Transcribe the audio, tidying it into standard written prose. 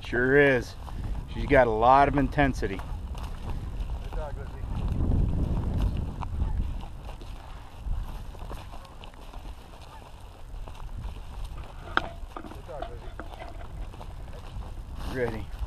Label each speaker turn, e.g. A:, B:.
A: Sure is. She's got a lot of intensity.
B: Good dog, Lizzie. Good dog, Lizzie.
A: Ready.